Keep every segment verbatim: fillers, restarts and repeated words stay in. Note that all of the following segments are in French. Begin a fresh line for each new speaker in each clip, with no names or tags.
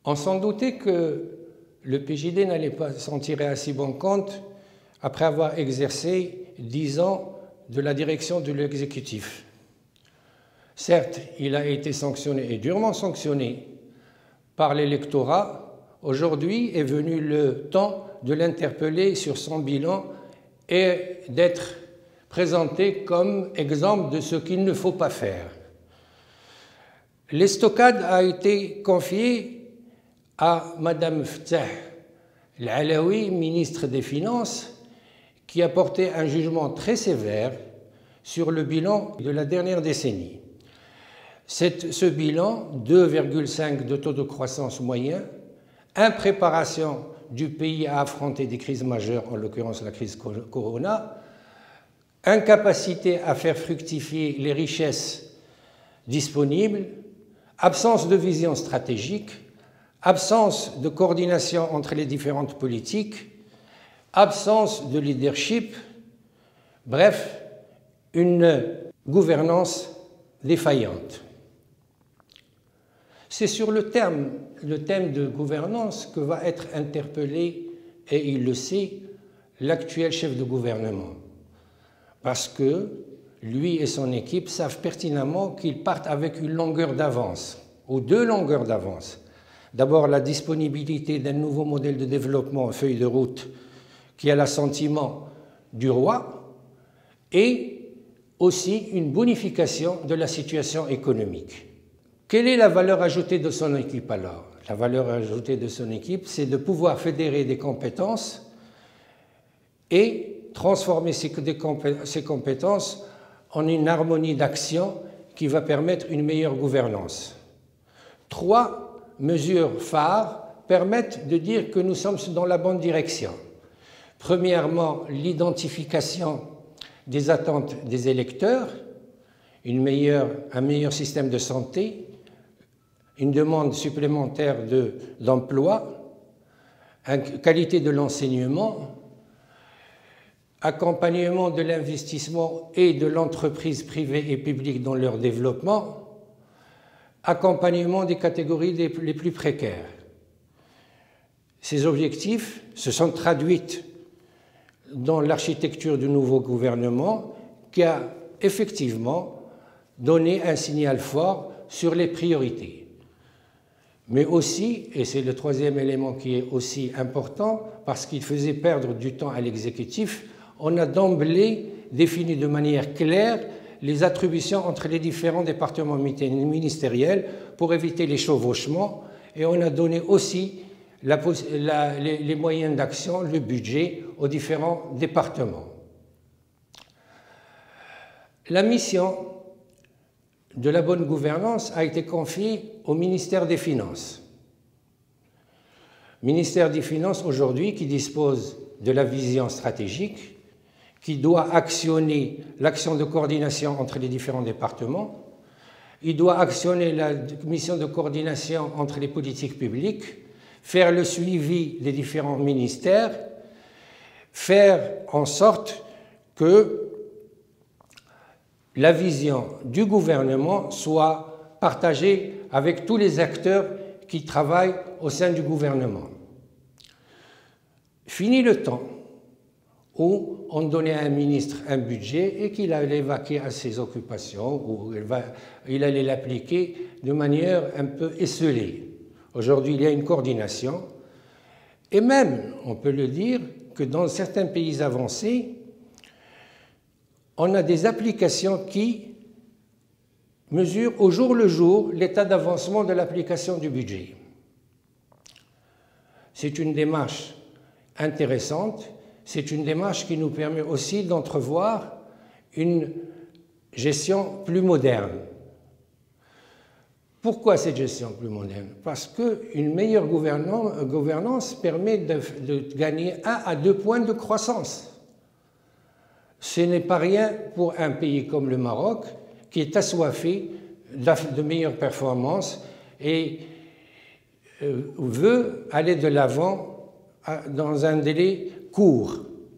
On s'en doutait que le P J D n'allait pas s'en tirer à si bon compte après avoir exercé dix ans de la direction de l'exécutif. Certes, il a été sanctionné, et durement sanctionné, par l'électorat. Aujourd'hui est venu le temps de l'interpeller sur son bilan et d'être présenté comme exemple de ce qu'il ne faut pas faire. L'estocade a été confiée à Madame Ftah Al-Alaoui, ministre des Finances, qui a porté un jugement très sévère sur le bilan de la dernière décennie. Cette, ce bilan, deux virgule cinq de taux de croissance moyen, impréparation du pays à affronter des crises majeures, en l'occurrence la crise Corona, incapacité à faire fructifier les richesses disponibles, absence de vision stratégique, absence de coordination entre les différentes politiques, absence de leadership, bref, une gouvernance défaillante. C'est sur le thème, le thème de gouvernance que va être interpellé, et il le sait, l'actuel chef de gouvernement. Parce que lui et son équipe savent pertinemment qu'ils partent avec une longueur d'avance, ou deux longueurs d'avance. D'abord, la disponibilité d'un nouveau modèle de développement en feuille de route qui a l'assentiment du roi, et aussi une bonification de la situation économique. Quelle est la valeur ajoutée de son équipe alors? La valeur ajoutée de son équipe, c'est de pouvoir fédérer des compétences et transformer ces compétences en une harmonie d'action qui va permettre une meilleure gouvernance. Trois mesures phares permettent de dire que nous sommes dans la bonne direction. Premièrement, l'identification des attentes des électeurs, une meilleure, un meilleur système de santé, une demande supplémentaire d'emploi, de, qualité de l'enseignement, accompagnement de l'investissement et de l'entreprise privée et publique dans leur développement, accompagnement des catégories les plus précaires. Ces objectifs se sont traduits dans l'architecture du nouveau gouvernement qui a effectivement donné un signal fort sur les priorités. Mais aussi, et c'est le troisième élément qui est aussi important, parce qu'il faisait perdre du temps à l'exécutif, on a d'emblée défini de manière claire les attributions entre les différents départements ministériels pour éviter les chevauchements, et on a donné aussi la, la, les, les moyens d'action, le budget aux différents départements. La mission de la bonne gouvernance a été confiée au ministère des Finances. Ministère des Finances aujourd'hui qui dispose de la vision stratégique, qui doit actionner l'action de coordination entre les différents départements, il doit actionner la mission de coordination entre les politiques publiques, faire le suivi des différents ministères, faire en sorte que la vision du gouvernement soit partagée avec tous les acteurs qui travaillent au sein du gouvernement. Fini le temps où on donnait à un ministre un budget et qu'il allait vaquer à ses occupations, ou il allait l'appliquer de manière un peu esselée. Aujourd'hui, il y a une coordination, et même, on peut le dire, que dans certains pays avancés, on a des applications qui mesurent au jour le jour l'état d'avancement de l'application du budget. C'est une démarche intéressante, c'est une démarche qui nous permet aussi d'entrevoir une gestion plus moderne. Pourquoi cette gestion plus moderne? Parce qu'une meilleure gouvernance permet de, de gagner un à deux points de croissance. Ce n'est pas rien pour un pays comme le Maroc qui est assoiffé de meilleures performances et veut aller de l'avant dans un délai court.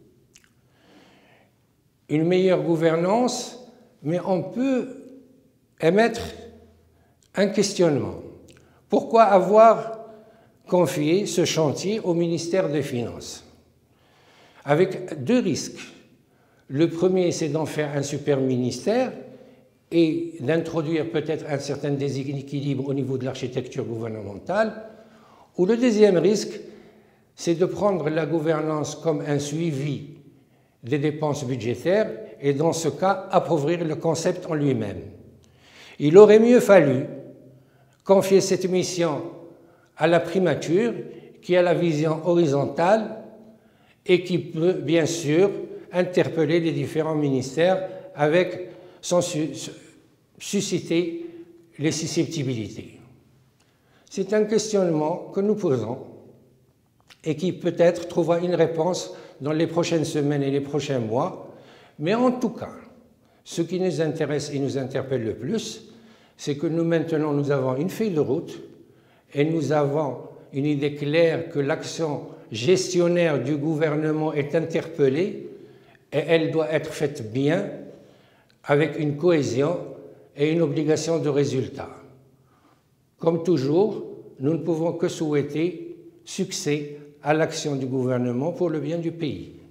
Une meilleure gouvernance, mais on peut émettre un questionnement. Pourquoi avoir confier ce chantier au ministère des Finances, avec deux risques. Le premier, c'est d'en faire un super ministère et d'introduire peut-être un certain déséquilibre au niveau de l'architecture gouvernementale, ou le deuxième risque, c'est de prendre la gouvernance comme un suivi des dépenses budgétaires et dans ce cas appauvrir le concept en lui-même. Il aurait mieux fallu confier cette mission à la primature qui a la vision horizontale et qui peut bien sûr interpeller les différents ministères avec sans susciter les susceptibilités. C'est un questionnement que nous posons et qui peut-être trouvera une réponse dans les prochaines semaines et les prochains mois. Mais en tout cas, ce qui nous intéresse et nous interpelle le plus, c'est que nous maintenant nous avons une feuille de route et nous avons une idée claire que l'action gestionnaire du gouvernement est interpellée et elle doit être faite bien, avec une cohésion et une obligation de résultat. Comme toujours, nous ne pouvons que souhaiter succès à l'action du gouvernement pour le bien du pays.